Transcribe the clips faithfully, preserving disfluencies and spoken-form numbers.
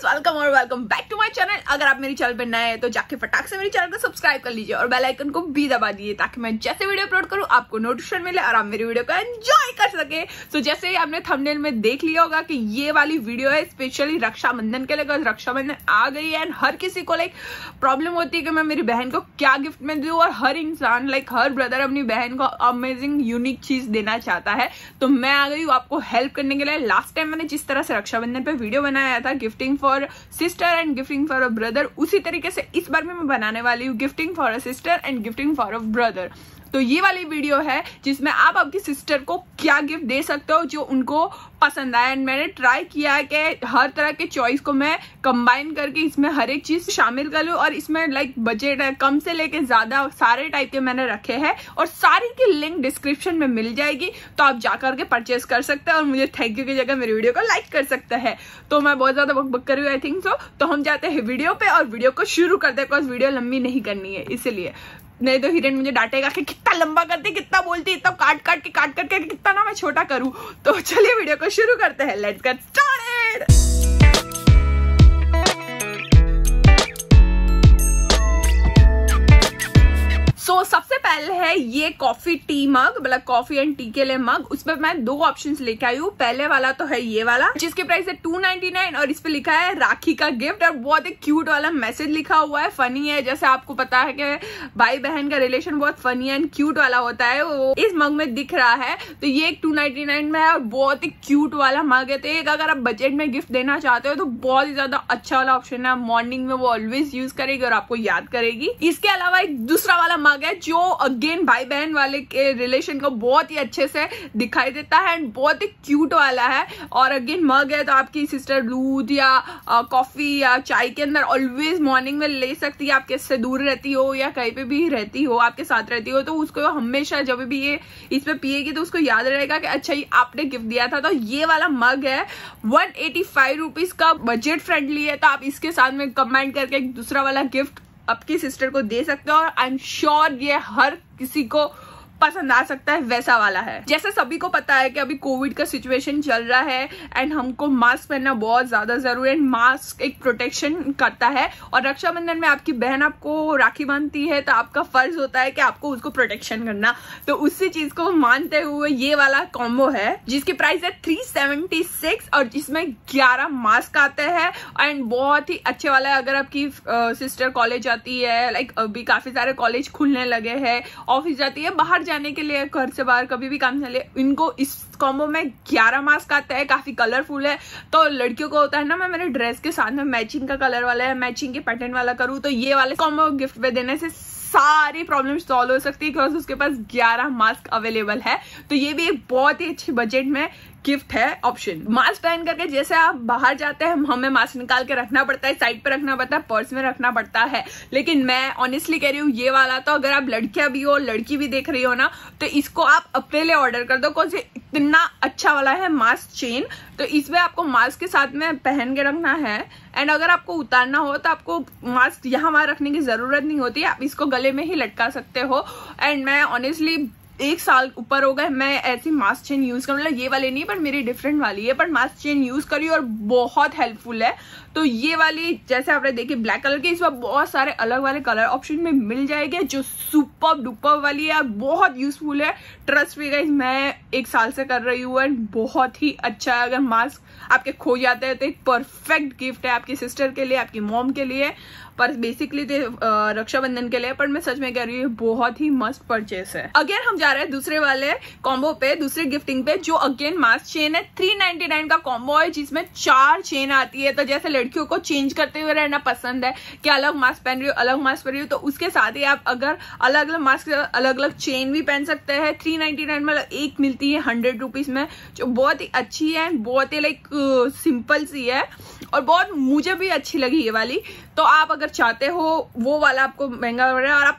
Friends, welcome और welcome back to my channel. अगर आप मेरे चैनल पे नए हैं तो जाके फटाक से मेरे चैनल को सब्सक्राइब कर लीजिए और बेल आइकन को भी दबा दीजिए ताकि मैं जैसे वीडियो अपलोड करूं आपको नोटिफिकेशन मिले और आप मेरी वीडियो को एंजॉय कर सके। तो जैसे ही आपने थंबनेल में देख लिया होगा कि ये वाली वीडियो है स्पेशली रक्षाबंधन के लिए, बिकॉज रक्षाबंधन आ गई है एंड हर किसी को लाइक प्रॉब्लम होती है कि मैं मेरी बहन को क्या गिफ्ट में दूं, और हर इंसान लाइक हर ब्रदर अपनी बहन को अमेजिंग यूनिक चीज देना चाहता है। तो मैं आ गई हूँ आपको हेल्प करने के लिए। लास्ट टाइम मैंने जिस तरह से रक्षाबंधन पे वीडियो बनाया था gifting for sister and gifting for a brother, उसी तरीके से इस बार में मैं बनाने वाली हूँ gifting for a sister and gifting for a brother. तो ये वाली वीडियो है जिसमें आप आपकी सिस्टर को क्या गिफ्ट दे सकते हो जो उनको पसंद आए। एंड मैंने ट्राई किया है कि हर तरह के चॉइस को मैं कंबाइन करके इसमें हर एक चीज शामिल कर लूं, और इसमें लाइक बजट है कम से लेके ज्यादा सारे टाइप के मैंने रखे हैं और सारी की लिंक डिस्क्रिप्शन में मिल जाएगी, तो आप जाकर के परचेस कर सकते हैं और मुझे थैंक यू की जगह मेरी वीडियो को लाइक कर सकते हैं। तो मैं बहुत ज्यादा बक बक कर रही हूँ आई थिंक सो। तो हम जाते हैं वीडियो पे और वीडियो को शुरू करते हैं, बिकॉज वीडियो लंबी नहीं करनी है इसलिए, नहीं तो हिरेन मुझे डांटेगा कि कितना लंबा करती, कितना बोलती, इतना काट काट के काट करके कितना ना मैं छोटा करूं। तो चलिए वीडियो को शुरू करते हैं। Let's get started. So so, सबसे पहले है ये कॉफी टी मग, मतलब कॉफी एंड टी के लिए मग। उसमें मैं दो ऑप्शंस लेके आई हूँ। पहले वाला तो है ये वाला जिसकी प्राइस है टू नाइनटी नाइन और इस पे लिखा है राखी का गिफ्ट और बहुत ही क्यूट वाला मैसेज लिखा हुआ है, फनी है। जैसे आपको पता है कि भाई बहन का रिलेशन बहुत फनी एंड क्यूट वाला होता है, वो इस मग में दिख रहा है। तो ये एक टू नाइनटी नाइन में है और बहुत ही क्यूट वाला मग है। तो एक अगर आप बजट में गिफ्ट देना चाहते हो तो बहुत ही ज्यादा अच्छा वाला ऑप्शन है। मॉर्निंग में वो ऑलवेज यूज करेगी और आपको याद करेगी। इसके अलावा एक दूसरा वाला मग है जो अगेन भाई बहन वाले के रिलेशन को बहुत ही अच्छे से दिखाई देता है एंड बहुत ही क्यूट वाला है। और अगेन मग है तो आपकी सिस्टर दूध या कॉफी या चाय के अंदर ऑलवेज मॉर्निंग में ले सकती है। आपके से दूर रहती हो या कहीं पे भी रहती हो, आपके साथ रहती हो, तो उसको हमेशा जब भी ये इसमें पिएगी तो उसको याद रहेगा कि अच्छा ये आपने गिफ्ट दिया था। तो ये वाला मग है वन एटी फाइव रुपीज का, बजट फ्रेंडली है। तो आप इसके साथ में कंबाइन करके एक दूसरा वाला गिफ्ट आपकी सिस्टर को दे सकते हो और आई एम श्योर ये हर किसी को पसंद आ सकता है। वैसा वाला है। जैसे सभी को पता है कि अभी कोविड का सिचुएशन चल रहा है एंड हमको मास्क पहनना बहुत ज्यादा जरूरी है। मास्क एक प्रोटेक्शन करता है और रक्षाबंधन में आपकी बहन आपको राखी बांधती है तो आपका फर्ज होता है कि आपको उसको प्रोटेक्शन करना। तो उसी चीज को मानते हुए ये वाला कॉम्बो है जिसकी प्राइस है थ्री सेवेंटी सिक्स और जिसमें ग्यारह मास्क आते हैं एंड बहुत ही अच्छे वाला है। अगर आपकी सिस्टर कॉलेज जाती है, लाइक अभी काफी सारे कॉलेज खुलने लगे हैं, ऑफिस जाती है, बाहर जाने के लिए, घर से बाहर कभी भी काम चले, इनको इस कॉम्बो में ग्यारह मास्क आते हैं। काफी कलरफुल है। तो लड़कियों को होता है ना मैं मेरे ड्रेस के साथ में मैचिंग का कलर वाला है, मैचिंग के पैटर्न वाला करूँ, तो ये वाले कॉम्बो गिफ्ट पे देने से सारी प्रॉब्लम सॉल्व हो सकती है बिकॉज उसके पास ग्यारह मास्क अवेलेबल है। तो ये भी एक बहुत ही अच्छी बजट में गिफ्ट है ऑप्शन। मास्क पहन करके जैसे आप बाहर जाते हैं हमें मास्क निकाल के रखना पड़ता है, साइड पे रखना पड़ता है, पर्स में रखना पड़ता है, लेकिन मैं ऑनेस्टली कह रही हूँ ये वाला तो अगर आप लड़कियां भी हो, लड़की भी देख रही हो ना, तो इसको आप अपने लिए ऑर्डर कर दो। कौन से इतना अच्छा वाला है मास्क चेन। तो इसमें आपको मास्क के साथ में पहन के रखना है एंड अगर आपको उतारना हो तो आपको मास्क यहाँ वहां रखने की जरूरत नहीं होती, आप इसको गले में ही लटका सकते हो। एंड मैं ऑनेस्टली एक साल ऊपर हो गए मैं ऐसी मास्क चेन यूज कर, मतलब ये वाली नहीं पर मेरी डिफरेंट वाली है, पर मास्क चेन यूज करी और बहुत हेल्पफुल है। तो ये वाली जैसे आपने देखी ब्लैक कलर की, इसमें बहुत सारे अलग वाले कलर ऑप्शन में मिल जाएंगे जो सुपर डुपर वाली है, बहुत यूजफुल है। ट्रस्ट भी गाइस मैं एक साल से कर रही हूँ एंड बहुत ही अच्छा है। अगर मास्क आपके खो जाते हैं तो एक परफेक्ट गिफ्ट है आपकी सिस्टर के लिए, आपकी मॉम के लिए, पर बेसिकली रक्षाबंधन के लिए। पर मैं सच में कह रही हूँ बहुत ही मस्त परचेस है। अगेन हम जा रहे हैं दूसरे वाले कॉम्बो पे, दूसरे गिफ्टिंग पे, जो अगेन मास्क चेन है। थ्री नाइनटी नाइन का कॉम्बो है जिसमें चार चेन आती है। तो जैसे लड़कियों को चेंज करते हुए रहना पसंद है कि अलग मास्क पहन रही हो, अलग मास्क पहन रही हो, तो उसके साथ ही आप अगर अलग अलग मास्क अलग अलग चेन भी पहन सकते हैं। थ्री नाइनटी नाइन में एक मिलती है हंड्रेड रुपीज में, जो बहुत ही अच्छी है, बहुत ही लाइक सिंपल सी है और बहुत मुझे भी अच्छी लगी ये वाली। तो आप अगर चाहते हो वो वाला आपको महंगा पड़ रहा है और आप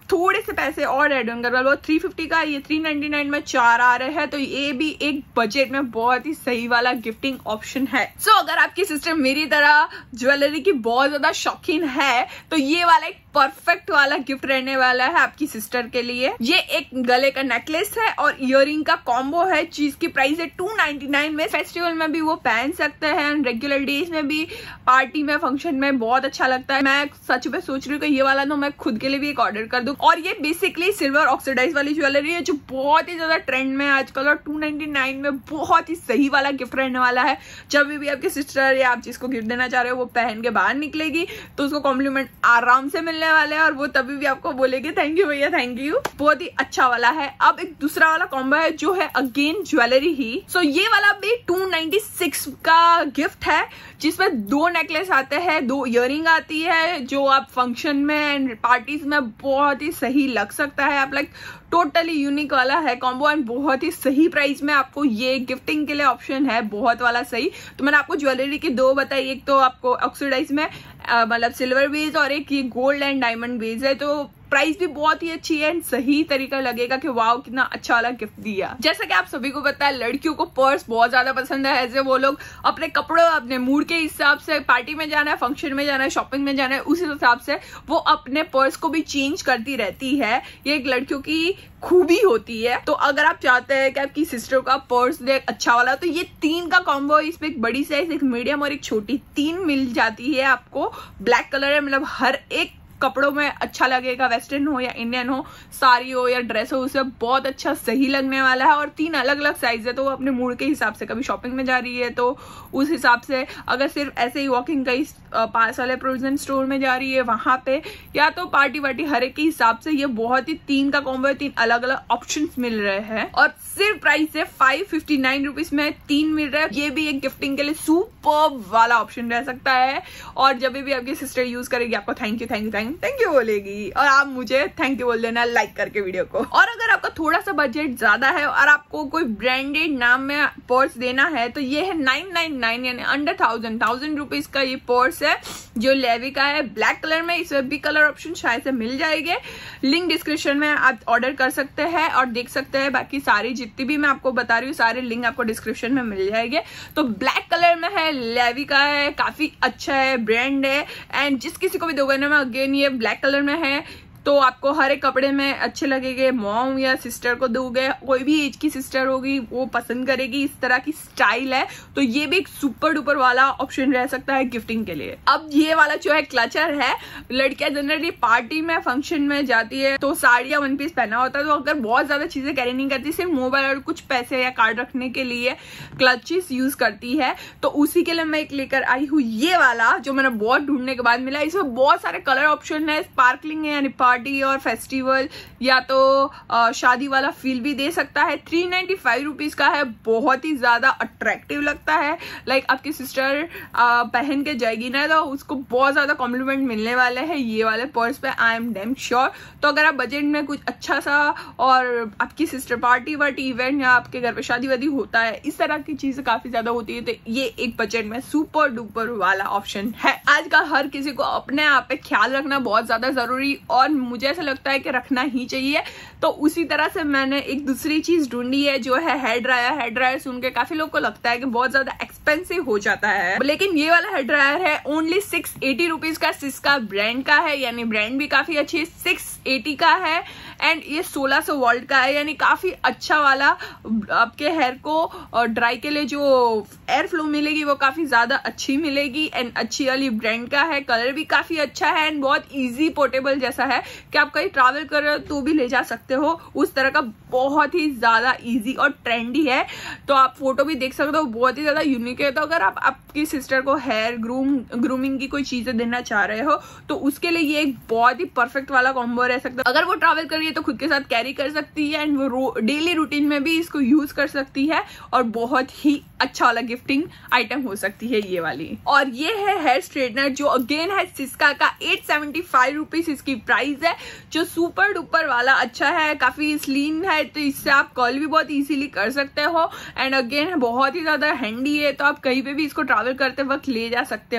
थोड़े से पैसे और एड ऑन करवा लो। थ्री फिफ्टी का ये थ्री नाइनटी नाइन में चार आ रहे हैं, तो ये भी एक बजट में बहुत ही सही वाला गिफ्टिंग ऑप्शन है। सो so, अगर आपकी सिस्टर मेरी तरह ज्वेलरी की बहुत ज्यादा शौकीन है तो ये वाला एक परफेक्ट वाला गिफ्ट रहने वाला है आपकी सिस्टर के लिए। ये एक गले का नेकलेस है और इयररिंग का कॉम्बो है, जिसकी प्राइस है टू नाइनटी नाइन में। फेस्टिवल में भी वो पहन सकते हैं, रेगुलर डेज में भी, पार्टी में, फंक्शन में बहुत अच्छा लगता है। मैं सच में सोच रही हूँ कि ये वाला तो मैं खुद के लिए भी एक ऑर्डर कर दूं। और ये बेसिकली सिल्वर ऑक्सीडाइज वाली ज्वेलरी है जो बहुत ही ज्यादा ट्रेंड में है आजकल, और टू नाइनटी नाइन में बहुत ही सही वाला गिफ्ट रहने वाला है। जब भी आपकी सिस्टर या आप जिसको गिफ्ट देना चाह रहे हो वो पहन के बाहर निकलेगी तो उसको कॉम्प्लीमेंट आराम से मिलने वाले हैं, और वो तभी भी आपको बोलेगी थैंक यू भैया, थैंक यू। बहुत ही अच्छा वाला है। अब एक दूसरा वाला कॉम्बो है जो है अगेन ज्वेलरी ही। सो so, ये वाला भी टू नाइनटी सिक्स का गिफ्ट है, जिसमें दो नेकलेस आते हैं, दो इयररिंग आती है, जो आप फंक्शन में एंड पार्टीज में बहुत ही सही लग सकता है। आप लाइक टोटली यूनिक वाला है कॉम्बो एंड बहुत ही सही प्राइस में आपको ये गिफ्टिंग के लिए ऑप्शन है, बहुत वाला सही। तो मैंने आपको ज्वेलरी की दो बताई, एक तो आपको ऑक्सीडाइज में मतलब सिल्वर बेस और एक ये गोल्ड एंड डायमंड बेस है। तो प्राइस भी बहुत ही अच्छी है एंड सही तरीका लगेगा कि वाओ कितना अच्छा वाला गिफ्ट दिया। जैसा कि आप सभी को पता है लड़कियों को पर्स बहुत ज्यादा पसंद है। ऐसे वो लोग अपने कपड़ों, अपने मूड के हिसाब से, पार्टी में जाना है, फंक्शन में जाना है, शॉपिंग में जाना है, उस हिसाब से वो अपने पर्स को भी चेंज करती रहती है। ये एक लड़कियों की खूबी होती है। तो अगर आप चाहते हैं कि आपकी सिस्टर का पर्स दे अच्छा वाला, तो ये तीन का कॉम्बो, इसमें एक बड़ी साइज, एक मीडियम और एक छोटी, तीन मिल जाती है आपको। ब्लैक कलर है, मतलब हर एक कपड़ों में अच्छा लगेगा, वेस्टर्न हो या इंडियन हो, साड़ी हो या ड्रेस हो, उसे बहुत अच्छा सही लगने वाला है। और तीन अलग अलग साइज है, तो वो अपने मूड के हिसाब से, कभी शॉपिंग में जा रही है तो उस हिसाब से, अगर सिर्फ ऐसे ही वॉकिंग कहीं पास वाले प्रोविजन स्टोर में जा रही है वहां पे, या तो पार्टी वार्टी, हर एक के हिसाब से ये बहुत ही तीन का कॉम्बो है। तीन अलग अलग ऑप्शन मिल रहे हैं और सिर्फ प्राइस है फाइव फिफ्टी नाइन रुपीज में तीन मिल रहा है। ये भी एक गिफ्टिंग के लिए सुपर वाला ऑप्शन रह सकता है। और जब भी आपकी सिस्टर यूज करेगी आपको thank you thank you thank thank you बोलेगी, और आप मुझे थैंक यू बोल देना लाइक करके वीडियो को। और अगर आपका थोड़ा सा बजट ज्यादा है और आपको कोई ब्रांडेड नाम में पर्स देना है तो ये है नाइन नाइन नाइन यानी अंडर थाउजेंड थाउजेंड रुपीज का ये पर्स है, जो लेवी का है, ब्लैक कलर में। इसमें भी कलर ऑप्शन शायद से मिल जाएंगे। लिंक डिस्क्रिप्शन में आप ऑर्डर कर सकते हैं और देख सकते हैं। बाकी सारी जितनी भी मैं आपको बता रही हूँ सारे लिंक आपको डिस्क्रिप्शन में मिल जाएंगे। तो ब्लैक कलर में है, लेवी का है, काफी अच्छा है, ब्रांड है। एंड जिस किसी को भी दोगे ना, मैं अगेन ये ब्लैक कलर में है तो आपको हर एक कपड़े में अच्छे लगेंगे। मॉम या सिस्टर को दोगे, कोई भी एज की सिस्टर होगी वो पसंद करेगी, इस तरह की स्टाइल है। तो ये भी एक सुपर डुपर वाला ऑप्शन रह सकता है गिफ्टिंग के लिए। अब ये वाला जो है क्लचर है, लड़कियां जनरली पार्टी में, फंक्शन में जाती है तो साड़ी या वन पीस पहना होता है, तो अगर बहुत ज्यादा चीजें कैरी नहीं करती, सिर्फ मोबाइल और कुछ पैसे या कार्ड रखने के लिए क्लचेस यूज करती है, तो उसी के लिए मैं एक लेकर आई हूँ ये वाला, जो मैंने बहुत ढूंढने के बाद मिला। इसमें बहुत सारे कलर ऑप्शन है, स्पार्कलिंग है यानी पार्टी और फेस्टिवल या तो आ, शादी वाला फील भी दे सकता है। थ्री नाइन्टी फाइव रुपीज का है, बहुत ही ज्यादा अट्रैक्टिव लगता है। लाइक आपकी सिस्टर आ, पहन के जाएगी ना तो उसको बहुत ज्यादा कॉम्प्लीमेंट मिलने वाले हैं ये वाले पर्स पे, आई एम डैम श्योर। तो अगर आप बजट में कुछ अच्छा सा, और आपकी सिस्टर पार्टी वार्टी इवेंट या आपके घर पे शादी वादी होता है, इस तरह की चीजें काफी ज्यादा होती है, तो ये एक बजट में सुपर डुपर वाला ऑप्शन है। आजकल हर किसी को अपने आप पे ख्याल रखना बहुत ज्यादा जरूरी और मुझे ऐसा लगता है कि रखना ही चाहिए। तो उसी तरह से मैंने एक दूसरी चीज ढूंढी है जो है हेयर ड्रायर। हेयर ड्रायर सुन के काफी लोग को लगता है कि बहुत ज्यादा एक्सपेंसिव हो जाता है, लेकिन ये वाला हेयर ड्रायर है ओनली सिक्स एटी रुपीज का। सिस्का ब्रांड का है, यानी ब्रांड भी काफी अच्छी है। सिक्स एटी का है एंड ये सोलह सौ वोल्ट का है, यानी काफी अच्छा वाला। आपके हेयर को ड्राई के लिए जो एयर फ्लो मिलेगी वो काफी ज्यादा अच्छी मिलेगी एंड अच्छी वाली ब्रांड का है। कलर भी काफी अच्छा है एंड बहुत इजी पोर्टेबल जैसा है कि आप कहीं ट्रैवल कर रहे हो तो भी ले जा सकते हो, उस तरह का बहुत ही ज्यादा इजी और ट्रेंडी है। तो आप फोटो भी देख सकते हो, बहुत ही ज्यादा यूनिक है। तो अगर आप आपकी सिस्टर को हेयर ग्रूम ग्रूमिंग की कोई चीजें देना चाह रहे हो तो उसके लिए ये एक बहुत ही परफेक्ट वाला कॉम्बो रह सकता है। अगर वो ट्रैवल कर रही है तो खुद के साथ कैरी कर सकती है एंड वो डेली रूटीन में भी इसको यूज कर सकती है और बहुत ही अच्छा वाला गिफ्टिंग आइटम हो सकती है ये वाली। और ये है हेयर स्ट्रेटनर जो अगेन है सिस्का का, एट सेवेंटी फाइव रुपीज इसकी प्राइस है, जो सुपर डुपर वाला अच्छा है, काफी स्लीन है, तो इससे आप कर्ल भी बहुत इजीली कर सकते हो एंड अगेन बहुत ही ज्यादा हैंडी है, तो आप कहीं पे भी इसको ट्रैवल करते वक्त ले जा सकते हो। पिंक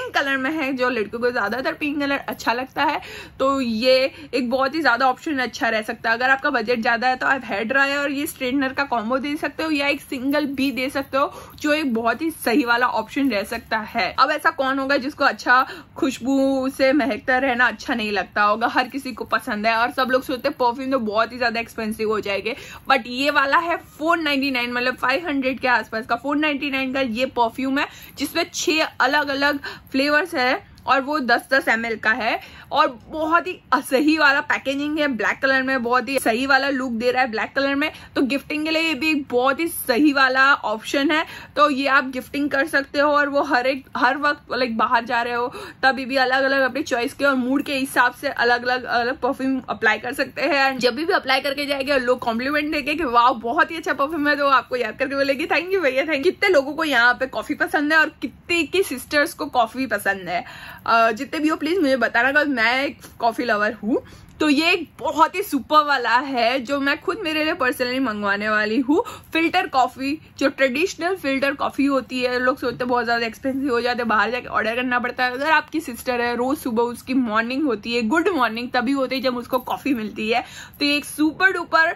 पिंक कलर में है, जो लड़कियों को ज्यादातर पिंक कलर अच्छा लगता है, तो ये एक बहुत ही ज्यादा ऑप्शन अच्छा रह सकता है। अगर आपका बजट ज्यादा है तो आप हेयर ड्रायर और ये स्ट्रेटनर का कॉम्बो दे सकते हो, या एक सिंगल भी दे सकते हो, जो एक बहुत ही सही वाला ऑप्शन रह सकता है। अब ऐसा कौन होगा जिसको अच्छा खुशबू से महकता रहना अच्छा नहीं लगता होगा, हर किसी को पसंद है। और सब लोग सोचते हैं परफ्यूम तो बहुत ही ज्यादा एक्सपेंसिव हो जाएंगे, बट ये वाला है फोर नाइनटी नाइन, मतलब फाइव हंड्रेड के आसपास का फोर नाइनटी नाइन का ये परफ्यूम है, जिसमें छह अलग अलग फ्लेवर्स है और वो दस दस एम एल का है, और बहुत ही सही वाला पैकेजिंग है, ब्लैक कलर में बहुत ही सही वाला लुक दे रहा है ब्लैक कलर में। तो गिफ्टिंग के लिए ये भी बहुत ही सही वाला ऑप्शन है, तो ये आप गिफ्टिंग कर सकते हो। और वो हर एक हर वक्त लाइक बाहर जा रहे हो तभी भी अलग अलग अपनी चॉइस के और मूड के हिसाब से अलग अलग अलग परफ्यूम अप्लाई कर सकते हैं। एंड जब भी, भी अप्लाई करके जाएंगे और लोग कॉम्प्लीमेंट देंगे कि वाह बहुत ही अच्छा परफ्यूम है, तो आपको याद करके बोलेगी थैंक यू भैया थैंक यू। कितने लोगों को यहाँ पे कॉफी पसंद है और कितने की सिस्टर्स को कॉफी पसंद है, uh, जितने भी हो प्लीज मुझे बताना, बिकॉज मैं एक कॉफी लवर हूँ। तो ये एक बहुत ही सुपर वाला है जो मैं खुद मेरे लिए पर्सनली मंगवाने वाली हूँ। फिल्टर कॉफी, जो ट्रेडिशनल फिल्टर कॉफी होती है, लोग सोचते हैं बहुत ज्यादा एक्सपेंसिव हो जाते हैं, बाहर जाके ऑर्डर करना पड़ता है। अगर आपकी सिस्टर है, रोज सुबह उसकी मॉर्निंग होती है, गुड मॉर्निंग तभी होती है जब उसको कॉफी मिलती है, तो ये एक सुपर डुपर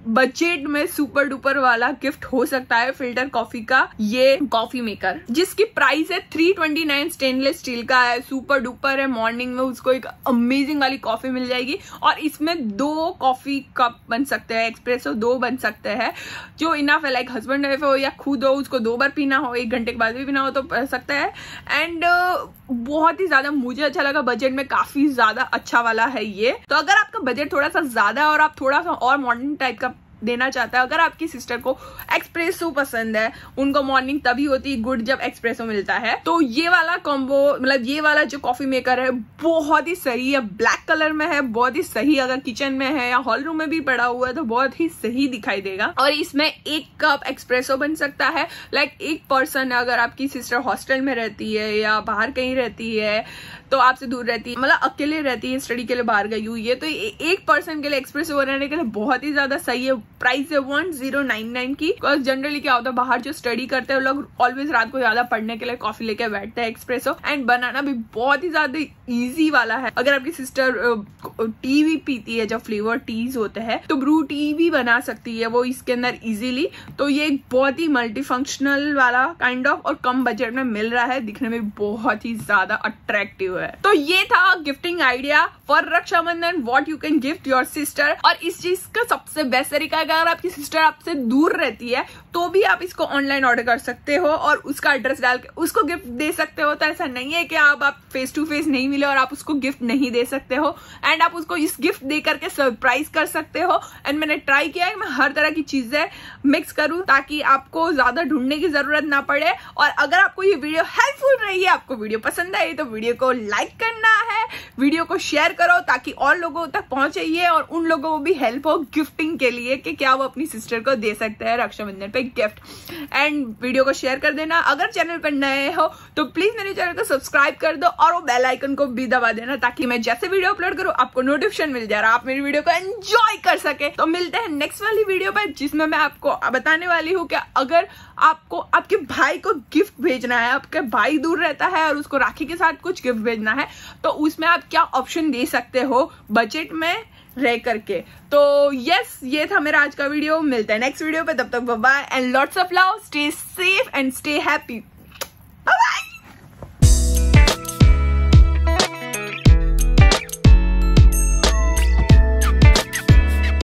बजट में सुपर डुपर वाला गिफ्ट हो सकता है फिल्टर कॉफी का ये कॉफी मेकर, जिसकी प्राइस है three twenty nine, stainless steel का है, सुपर डुपर है। मॉर्निंग में उसको एक अमेजिंग वाली कॉफी मिल जाएगी, और इसमें दो कॉफी कप बन सकते हैं, एक्सप्रेसो दो बन सकते हैं, जो इनफ है। लाइक हस्बैंड वाइफ हो या खुद हो, उसको दो बार पीना हो, एक घंटे के बाद भी पीना हो तो पी सकता है। एंड uh, बहुत ही ज्यादा मुझे अच्छा लगा, बजट में काफी ज्यादा अच्छा वाला है ये। तो अगर आपका बजट थोड़ा सा ज्यादा है और आप थोड़ा सा और मॉडर्न टाइप का देना चाहता है, अगर आपकी सिस्टर को एक्सप्रेसो पसंद है, उनको मॉर्निंग तभी होती है गुड जब एक्सप्रेसो मिलता है, तो ये वाला कॉम्बो, मतलब ये वाला जो कॉफी मेकर है बहुत ही सही है, ब्लैक कलर में है, बहुत ही सही। अगर किचन में है या हॉल रूम में भी पड़ा हुआ है तो बहुत ही सही दिखाई देगा। और इसमें एक कप एक्सप्रेसो बन सकता है। लाइक एक पर्सन, अगर आपकी सिस्टर हॉस्टल में रहती है या बाहर कहीं रहती है, तो आपसे दूर रहती है, मतलब अकेले रहती है, स्टडी के लिए बाहर गई हुई है, तो एक पर्सन के लिए एक्सप्रेसो बनाने के लिए बहुत ही ज्यादा सही है। प्राइस है वन जीरो नाइन नाइन की। बिकॉज जनरली क्या होता है, बाहर जो स्टडी करते हैं लोग ऑलवेज रात को ज्यादा पढ़ने के लिए कॉफी लेके बैठते हैं एक्सप्रेसो, एंड बनाना भी बहुत ही ज्यादा इजी वाला है। अगर आपकी सिस्टर टी भी पीती है, जो फ्लेवर टीज होते हैं, तो ब्रू टी भी बना सकती है वो इसके अंदर इजीली। तो ये एक बहुत ही मल्टी फंक्शनल वाला काइंड ऑफ और कम बजट में मिल रहा है, दिखने में बहुत ही ज्यादा अट्रैक्टिव है। तो ये था gifting idea for Rakshabandhan, what you can gift your sister. और इस चीज का सबसे बेस्ट तरीका है, अगर आपकी सिस्टर आपसे दूर रहती है तो भी आप इसको ऑनलाइन ऑर्डर कर सकते हो और उसका एड्रेस डाल के उसको गिफ्ट दे सकते हो। तो ऐसा नहीं है कि आप आप फेस टू फेस नहीं मिले और आप उसको गिफ्ट नहीं दे सकते हो, एंड आप उसको इस गिफ्ट दे करके सरप्राइज कर सकते हो। एंड मैंने ट्राई किया है मैं हर तरह की चीजें मिक्स करूं ताकि आपको ज्यादा ढूंढने की जरूरत ना पड़े। और अगर आपको ये वीडियो हेल्पफुल रही है, आपको वीडियो पसंद आई, तो वीडियो को लाइक करना है, वीडियो को शेयर करो ताकि और लोगों तक पहुंचे ये, और उन लोगों को भी हेल्प हो गिफ्टिंग के लिए कि क्या वो अपनी सिस्टर को दे सकते हैं रक्षाबंधन पे गिफ्ट। एंड वीडियो को शेयर कर देना। अगर चैनल पर नए हो तो प्लीज मेरे चैनल को सब्सक्राइब कर दो और वो बेल आइकन को भी दबा देना ताकि मैं जैसे वीडियो अपलोड करूं आपको नोटिफिकेशन मिल जाए, आप मेरी वीडियो को एंजॉय कर सके। तो मिलते हैं नेक्स्ट वाली वीडियो पर, जिसमें मैं आपको बताने वाली हूँ कि अगर आपको आपके भाई को गिफ्ट भेजना है, आपके भाई दूर रहता है और उसको राखी के साथ कुछ गिफ्ट भेजना है, तो उसमें आप क्या ऑप्शन दे सकते हो बजट में रह करके। तो यस, ये था मेरा आज का वीडियो। मिलते हैं नेक्स्ट वीडियो पे, तब तक bye bye and lots of love, stay safe and stay happy.